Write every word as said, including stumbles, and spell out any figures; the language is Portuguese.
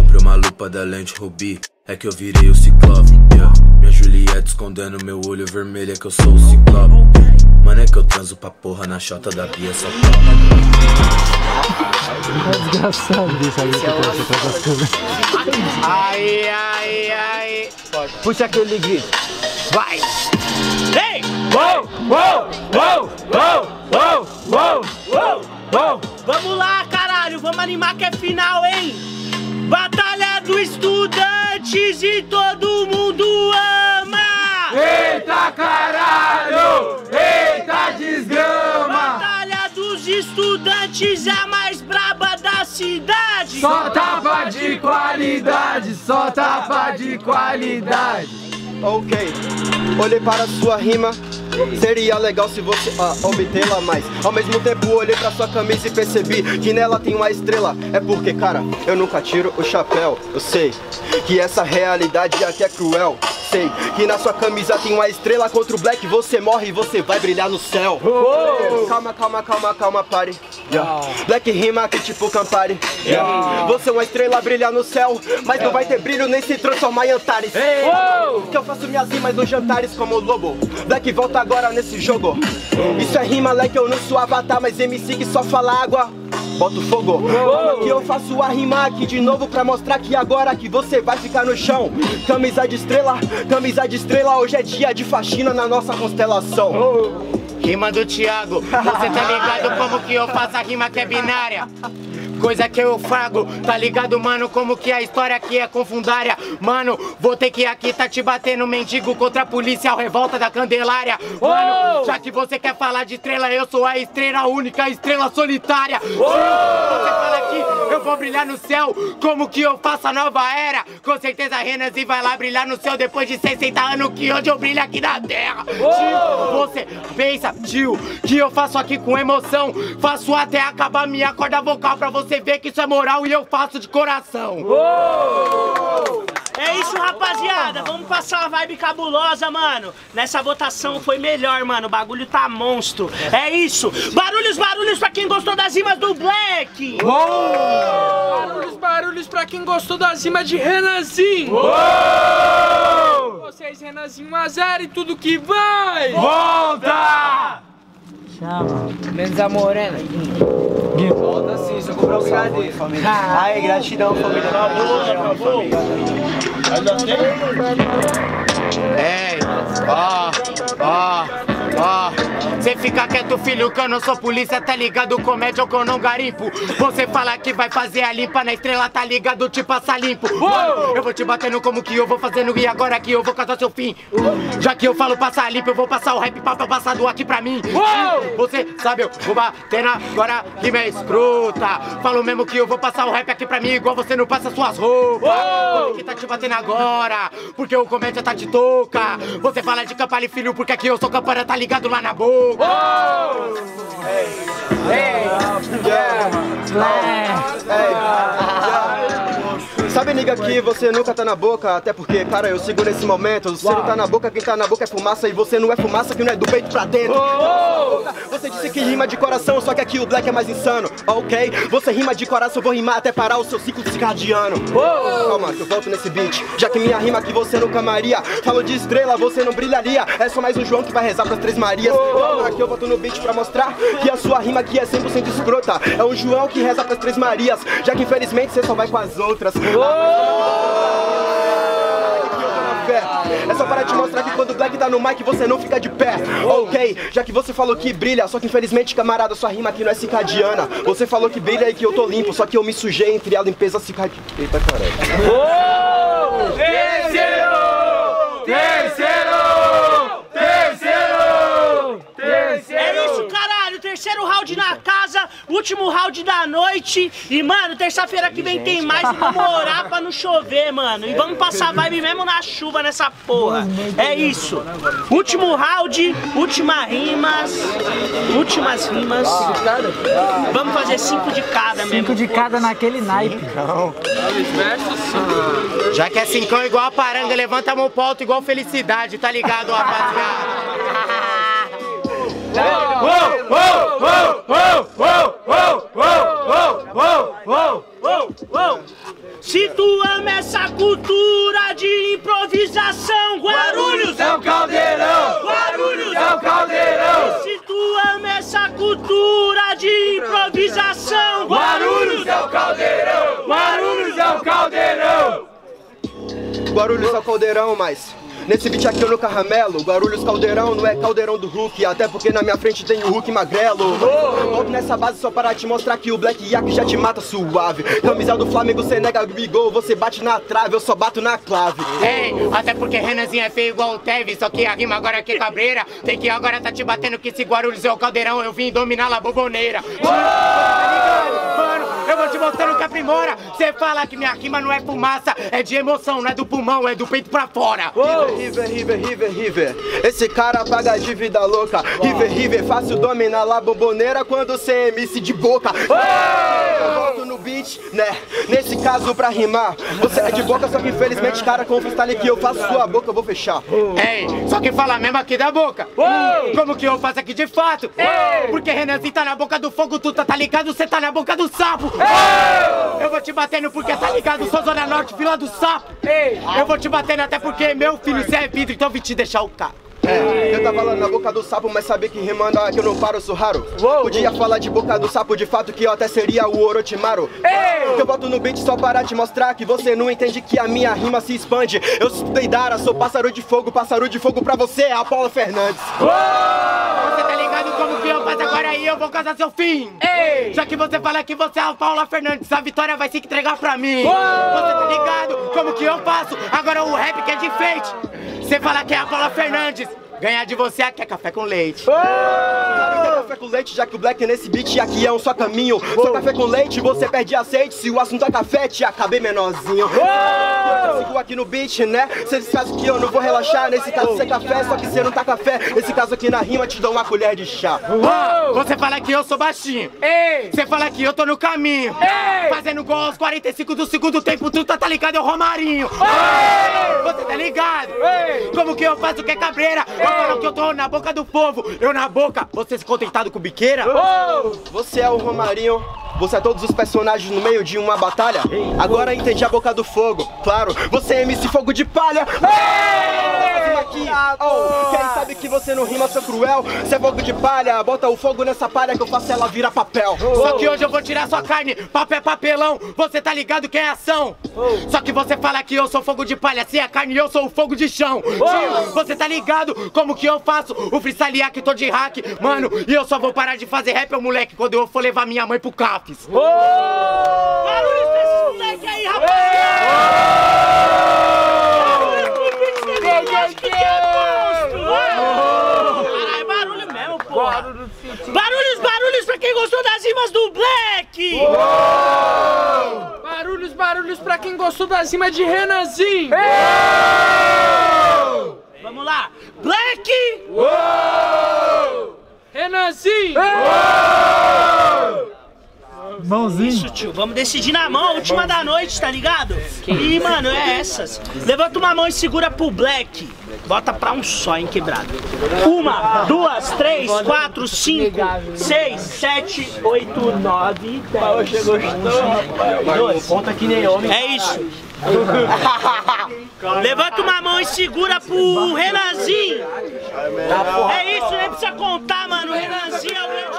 Comprei uma lupa da lente Rubi, é que eu virei o Ciclope, yeah. Minha Juliette escondendo meu olho vermelho, é que eu sou o Ciclope. Mano, é que eu transo pra porra na chota da Bia, só top. É desgraçado isso aí, você traz as coisas. Aí, aí, aí. Puxa aquele grito. Vai! Ei! Uou, uou, uou, uou, uou, uou, uou, uou. Vamos lá, caralho, vamos animar que é final, hein? Batalha do Estudantes e todo mundo ama! Eita caralho! Eita desgrama! Batalha dos Estudantes é a mais braba da cidade! Só tapa de qualidade, só tapa de qualidade. Ok, olhei para sua rima. Seria legal se você ah, obtê-la, mas ao mesmo tempo olhei pra sua camisa e percebi que nela tem uma estrela. É porque, cara, eu nunca tiro o chapéu. Eu sei que essa realidade aqui é cruel. Sei que na sua camisa tem uma estrela. Contra o Black você morre e você vai brilhar no céu. Oh. Calma, calma, calma, calma, pare. Yeah. Black rima aqui tipo Campari. Yeah. Você é uma estrela, brilha no céu, mas não vai ter brilho nem se transformar em Antares. Hey. Oh. Que eu faço minhas rimas nos jantares como o lobo. Black volta agora nesse jogo. Isso é rima, leque, eu não sou avatar, mas M C que só fala água. Bota o fogo. Calma que eu faço a rima aqui de novo pra mostrar que agora que você vai ficar no chão. Camisa de estrela, camisa de estrela, hoje é dia de faxina na nossa constelação. Rima do Thiago, você tá ligado como que eu faço a rima que é binária? Coisa que eu frago, tá ligado, mano, como que a história aqui é confundária. Mano, vou ter que aqui tá te batendo mendigo contra a polícia, revolta da Candelária. Mano, já que você quer falar de estrela, eu sou a estrela única, a estrela solitária. Você fala aqui, eu vou brilhar no céu, como que eu faço a nova era. Com certeza Renasci vai lá brilhar no céu depois de sessenta anos, que hoje eu brilho aqui na terra. Tio, você pensa, tio, que eu faço aqui com emoção, faço até acabar minha corda vocal pra você Você vê que isso é moral e eu faço de coração. Oh! É isso, rapaziada. Vamos passar uma vibe cabulosa, mano. Nessa votação foi melhor, mano. O bagulho tá monstro. É isso. Barulhos, barulhos pra quem gostou das rimas do Black. Oh! Barulhos, barulhos pra quem gostou das rimas de Renanzinho. Oh! Vocês, Renanzinho, um a zero e tudo que vai. Volta! Chama. Menos a morena. Volta sim, só comprar um brigadeiro. Ai, gratidão, família. Acabou, acabou. Ei, ó, ó, ó. Cê fica quieto, filho, que eu não sou polícia, tá ligado? Comédia ou que eu não garimpo. Você fala que vai fazer a limpa na estrela, tá ligado? Te passa limpo. Mano, eu vou te batendo como que eu vou fazendo e agora que eu vou causar seu fim. Já que eu falo passar limpo, eu vou passar o rap papo passado aqui pra mim. Você sabe, eu vou batendo agora que me escruta. Falo mesmo que eu vou passar o rap aqui pra mim igual você não passa suas roupas. Você que tá te batendo agora, porque o comédia tá te toca. Você fala de Campari, filho, porque aqui eu sou campana, tá ligado lá na boca. Oh! Hey! Hey! Yeah! Hey! Sabe, nigga, que você nunca tá na boca, até porque, cara, eu sigo nesse momento. Você não tá na boca, quem tá na boca é fumaça, e você não é fumaça que não é do peito pra dentro. Oh! Você disse que rima de coração, só que aqui o Black é mais insano. Ok? Você rima de coração, eu vou rimar até parar o seu ciclo circadiano. Oh! Calma, que eu volto nesse beat, já que minha rima aqui você nunca amaria. Falo de estrela, você não brilharia. É só mais um João que vai rezar pras Três Marias. Oh! Aqui eu volto no beat pra mostrar que a sua rima aqui é cem por cento escrota. É um João que reza pras Três Marias, já que infelizmente você só vai com as outras. Oh! É só para te mostrar que quando o Black tá no mic você não fica de pé. Ok, já que você falou que brilha, só que infelizmente, camarada, sua rima aqui não é cicadiana. Você falou que brilha e que eu tô limpo, só que eu me sujei entre a limpeza cicadiana. Eita, caralho. Oh! Terceiro! Terceiro! Terceiro! Terceiro! É isso, caralho. Terceiro round na casa, último round da noite. E, mano, terça-feira que vem tem mais. E vamos orar pra não chover, mano. E vamos passar vibe mesmo na chuva nessa porra. É isso. Último round, última rimas. Últimas rimas. Vamos fazer cinco de cada mesmo. Cinco de cada naquele naipe. Já que é cincão igual a paranga, levanta a mão pro alto igual felicidade, tá ligado, rapaziada? Uou, uou, uou, uou, uou, Se tu ama essa cultura de improvisação, Guarulhos é o caldeirão! Guarulhos é o caldeirão! Se tu ama essa cultura de improvisação, Guarulhos é o caldeirão! Guarulhos é o caldeirão! Guarulhos é o caldeirão, mas nesse beat aqui eu no carramelo. Guarulhos caldeirão não é caldeirão do Hulk, até porque na minha frente tem o Hulk magrelo. Volto nessa base só para te mostrar que o Black Yak já te mata suave. Camisa do Flamengo, cê nega bigol, você bate na trave, eu só bato na clave. Ei, até porque Renanzinho é feio igual o Tevez, só que a rima agora aqui é cabreira. Tem que agora tá te batendo que esse Guarulhos é o caldeirão, eu vim dominar a boboneira. Mano, eu vou te mostrando que aprimora. Cê fala que minha rima não é fumaça, é de emoção, não é do pulmão, é do peito pra fora. River, River, River, River, esse cara paga de vida louca. River, River, fácil dominar lá bomboneira quando cê é M C de boca. Eu volto no beat, né, nesse caso pra rimar. Você é de boca, só que infelizmente, cara, com o freestyle que eu faço sua boca eu vou fechar. Ei, só que fala mesmo aqui da boca. Como que eu faço aqui de fato? Porque Renanzinho tá na boca do fogo, tu tá, tá ligado, cê tá na boca do sapo. Eu vou te batendo porque tá ligado, sou Zona Norte, Vila do Sapo. Eu vou te batendo até porque meu filho, cê é vidro, então vim te deixar o carro. É, eu tava lá na boca do sapo, mas sabe que rimando que eu não paro, eu sou raro. Podia falar de boca do sapo, de fato que eu até seria o Orochimaru. Eu boto no beat só para te mostrar que você não entende que a minha rima se expande. Eu estudei Dara, sou pássaro de fogo, pássaro de fogo pra você é a Paula Fernandes. Você tá ligado como que eu faço agora aí, eu vou casar seu fim. Ei. Já que você fala que você é a Paula Fernandes, a vitória vai se entregar pra mim. Uou. Você tá ligado como que eu faço, agora o rap que é de enfeite. Você fala que é a Paula Fernandes, ganhar de você aqui é café com leite. Oh! É café com leite, já que o Black nesse beat aqui é um só caminho. Oh! Só café com leite, você perde aceite. Se o assunto é café, te acabei menorzinho. Oh! Eu sigo aqui no beat, né? Nesse caso aqui eu não vou relaxar. Nesse caso você é café, só que você não tá café. Nesse caso aqui na rima te dou uma colher de chá. Oh! Você fala que eu sou baixinho. Ei! Você fala que eu tô no caminho. Ei! Fazendo gol aos quarenta e cinco do segundo tempo, tu tá, tá ligado, é o Romarinho. Ei! Você tá ligado? Ei! Como que eu faço que é cabreira? Eu falo que eu tô na boca do povo, eu na boca, você se contentado com biqueira? Oh! Você é o Romarinho, você é todos os personagens no meio de uma batalha. Agora entendi a boca do fogo, claro, você é M C Fogo de Palha. Aqui, oh, quem sabe que você não rima, seu cruel. Você é fogo de palha, bota o fogo nessa palha que eu faço ela virar papel. Só que hoje eu vou tirar sua carne, papel é papelão. Você tá ligado que é ação. Só que você fala que eu sou fogo de palha, se é carne eu sou o fogo de chão. Tio, você tá ligado como que eu faço o freestyle aqui, tô de hack, mano. E eu só vou parar de fazer rap, ô moleque, quando eu for levar minha mãe pro Cafes. Barulho desses moleque aí, rapaziada! Caralho, barulho mesmo, pô! Barulhos, barulhos pra quem gostou das rimas do Black! Uou! Barulhos, barulhos pra quem gostou das rimas de Renanzinho! Uou! Vamos lá! Black! Uou! Renanzinho! Uou! Mãozinho. Isso, tio, vamos decidir na mão, última da noite, tá ligado? E, mano, é essas. Levanta uma mão e segura pro Black. Bota pra um só, hein, quebrado. Uma, duas, três, quatro, cinco, seis, sete, oito, nove, dez. Chegou, dois. Conta que nem homem. É isso. Levanta uma mão e segura pro Renanzinho. É isso, nem precisa contar, mano. O Renanzinho é o grande